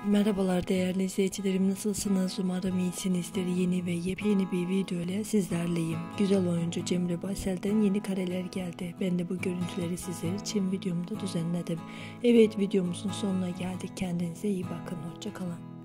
Merhabalar değerli izleyicilerim, nasılsınız? Umarım iyisinizdir. Yeni ve yepyeni bir video ile sizlerleyim. Güzel oyuncu Cemre Baysel'den yeni kareler geldi. Ben de bu görüntüleri sizler için videomda düzenledim. Evet, videomuzun sonuna geldik. Kendinize iyi bakın. Hoşça kalın.